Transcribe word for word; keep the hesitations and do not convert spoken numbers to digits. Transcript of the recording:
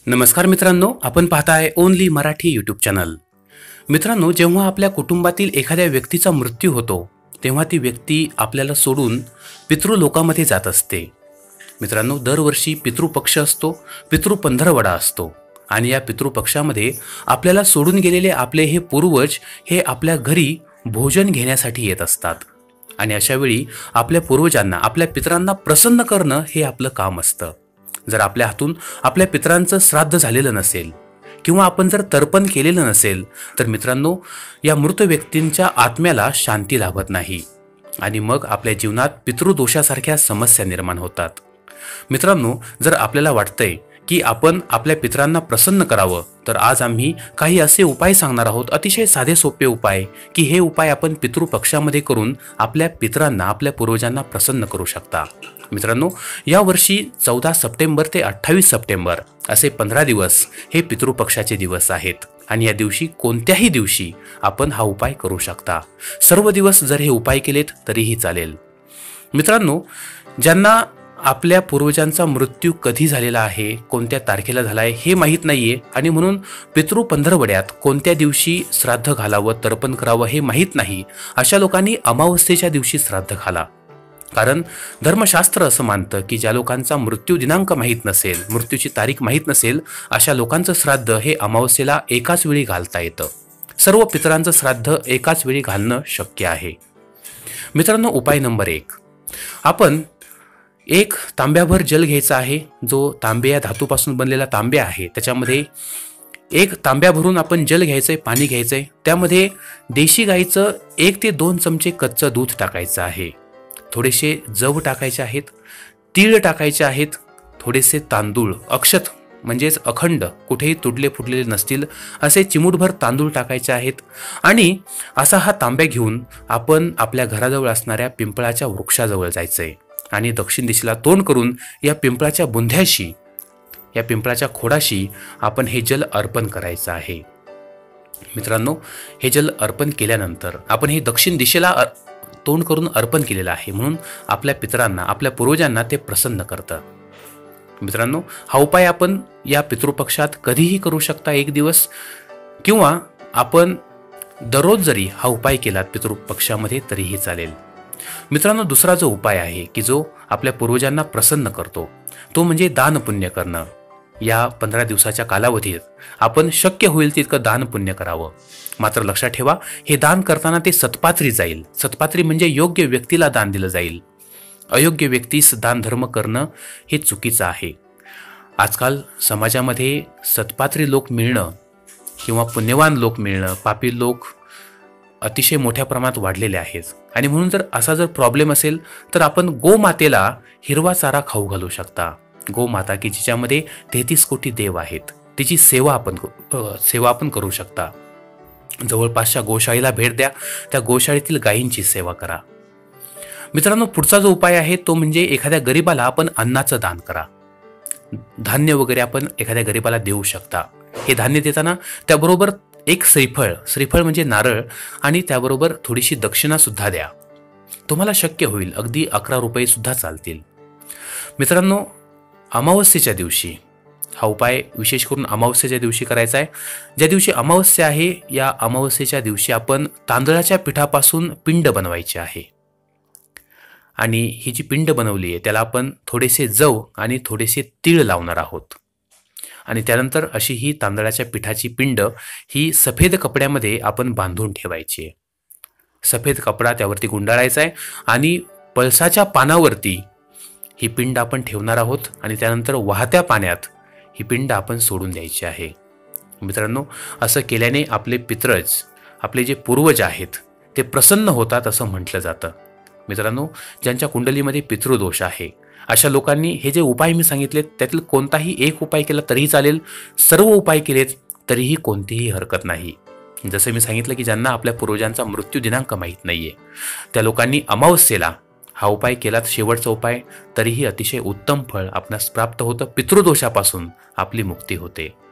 नमस्कार मित्रांनो, आपण पाहताय ओनली मराठी यूट्यूब चॅनल। मित्रांनो, जेव्हा आपल्या कुटुंबातील एखाद्या व्यक्तीचा मृत्यू होतो तेव्हा ती व्यक्ती आपल्याला सोडून पितृलोकामध्ये जात असते। मित्रांनो, दरवर्षी पितृपक्ष असतो, पितृपंधरवडा असतो आणि या पितृपक्षामध्ये आपल्याला सोडून गेलेले आपले हे पूर्वज हे आपल्या घरी भोजन घेण्यासाठी येत असतात आणि अशा वेळी आपल्या पूर्वजांना, आपल्या पितरांना प्रसन्न करणं हे आपलं काम असतं। जर आपल्या हातून आपल्या पितरांचं श्राद्ध झालेलं नसेल किंवा आपण जर तर्पण केलेलं नसेल तर मित्रांनो, या मृत व्यक्तींच्या आत्म्याला शांती लाभत नाही आणि मग आपल्या जीवनात पितृदोषासारख्या समस्या निर्माण होतात। मित्रांनो, जर आपल्याला वाटतंय की आपण आपल्या पितरांना प्रसन्न करावं तर आज आम्ही काही असे उपाय सांगणार आहोत, अतिशय साधे सोपे उपाय की हे उपाय आपण पितृपक्षामध्ये करून आपल्या पितरांना, आपल्या पूर्वजांना प्रसन्न करू शकता। मित्रांनो, या वर्षी चौदा सप्टेंबर ते अठ्ठावीस सप्टेंबर असे पंधरा दिवस हे पितृपक्षाचे दिवस आहेत आणि या दिवशी कोणत्याही दिवशी आपण हा उपाय करू शकता। सर्व दिवस जर हे उपाय केलेत तरीही चालेल। मित्रांनो, ज्यांना आपल्या पूर्वजांचा मृत्यू कधी झालेला आहे, कोणत्या तारखेला झाला आहे हे माहीत नाहीये आणि म्हणून पितृपंधरवड्यात कोणत्या दिवशी श्राद्ध घालावं, तर्पण करावं हे माहीत नाही, अशा लोकांनी अमावस्येच्या दिवशी श्राद्ध घाला। कारण धर्मशास्त्र असं मानतं की ज्या लोकांचा मृत्यू दिनांक माहीत नसेल, मृत्यूची तारीख माहीत नसेल, अशा लोकांचं श्राद्ध हे अमावस्येला एकाच वेळी घालता येतं। सर्व पितरांचं श्राद्ध एकाच वेळी घालणं शक्य आहे। मित्रांनो, उपाय नंबर एक, आपण एक तांब्याभर जल घ्यायचा आहे, जो तांबे या धातूपासून बनलेला तांब्या आहे, त्याच्यामध्ये एक तांब्या भरून आपण जल घ्यायचंय, पाणी घ्यायचंय, त्यामध्ये देशी गाईचं एक ते दोन चमचे कच्चं दूध टाकायचं आहे, थोडेसे जव टाकायचे आहेत, तीळ टाकायचे आहेत, थोडेसे तांदूळ अक्षत म्हणजेच अखंड, कुठेही तुटले फुटलेले नसतील असे चिमूटभर तांदूळ टाकायचे आहेत आणि असा हा तांब्या घेऊन आपण आपल्या घराजवळ असणाऱ्या पिंपळाच्या वृक्षाजवळ जायचंय आणि दक्षिण दिशेला तोंड करून या पिंपळाच्या बुंध्याशी, या पिंपळाच्या खोडाशी आपण हे जल अर्पण करायचं आहे। मित्रांनो, हे जल अर्पण केल्यानंतर आपण हे दक्षिण दिशेला तोंड करून अर्पण केलेलं आहे म्हणून आपल्या पितरांना, आपल्या पूर्वजांना ते प्रसन्न करतं। मित्रांनो, हा उपाय आपण या पितृपक्षात कधीही करू शकता, एक दिवस, किंवा आपण दररोज जरी हा उपाय केलात पितृपक्षामध्ये तरीही चालेल। मित्रांनो, दुसरा जो उपाय आहे की जो आपल्या पूर्वजांना प्रसन्न करतो तो म्हणजे दान पुण्य करणं। या पंधरा दिवसाच्या कालावधीत आपण शक्य होईल तितकं दान पुण्य करावं। मात्र लक्षात ठेवा, हे दान करताना ते सत्पात्री जाईल। सत्पात्री म्हणजे योग्य व्यक्तीला दान दिलं जाईल, अयोग्य व्यक्तीस दान धर्म करणं हे चुकीचं आहे। आजकाल समाजामध्ये सत्पात्री लोक मिळणं किंवा पुण्यवान लोक मिळणं, पापी लोक अतिशय मोठ्या प्रमाणात वाढलेले आहेत आणि म्हणून जर असा जर प्रॉब्लेम असेल तर आपण गोमातेला हिरवा चारा खाऊ घालू शकता। गोमाता की जिच्यामध्ये तेहतीस कोटी देव आहेत, तिची सेवा आपण सेवा आपण करू शकता। जवळपासच्या गोशाळेला भेट द्या, त्या गोशाळेतील गायींची सेवा करा। मित्रांनो, पुढचा जो उपाय आहे तो म्हणजे एखाद्या गरीबाला आपण अन्नाचं दान करा। धान्य वगैरे आपण एखाद्या गरीबाला देऊ शकता। हे धान्य देताना त्याबरोबर एक श्रीफळ, श्रीफळ म्हणजे नारळ, आणि त्याबरोबर थोडीशी दक्षिणा सुद्धा द्या। तुम्हाला शक्य होईल अगदी अकरा रुपये सुद्धा चालतील। मित्रांनो, अमावस्येच्या दिवशी हा उपाय विशेष करून अमावस्येच्या दिवशी करायचा आहे। ज्या दिवशी अमावस्या आहे या अमावस्येच्या दिवशी आपण तांदळाच्या पिठापासून पिंड बनवायची आहे आणि ही जी पिंड बनवली आहे त्याला आपण थोडेसे जव आणि थोडेसे तीळ लावणार आहोत आणि त्यानंतर अशी ही तांदळाच्या पिठाची पिंड ही सफेद कपड्यामध्ये आपण बांधून ठेवायची आहे। सफेद कपडा त्यावरती गुंडाळायचा आहे आणि पळसाच्या पानावरती ही पिंड आपण ठेवणार आहोत आणि त्यानंतर वाहत्या पाण्यात ही पिंड आपण सोडून द्यायची आहे। मित्रांनो, असं केल्याने आपले पितरज, आपले जे पूर्वज आहेत ते प्रसन्न होतात असं म्हटलं जातं। मित्रांनो, ज्यांच्या कुंडलीमध्ये पितृदोष आहे अशा लोकांनी हे जे उपाय मी सांगितलेत त्यातील कोणताही एक उपाय केला तरीही चालेल, सर्व उपाय केलेत तरीही कोणतीही हरकत नाही। जसं मी सांगितलं की ज्यांना आपल्या पूर्वजांचा मृत्यू दिनांक माहीत नाहीये त्या लोकांनी अमावस्येला हा उपाय केलात, शेवटचा उपाय, तरीही अतिशय उत्तम फळ आपणास प्राप्त होतं, पितृदोषापासून आपली मुक्ती होते।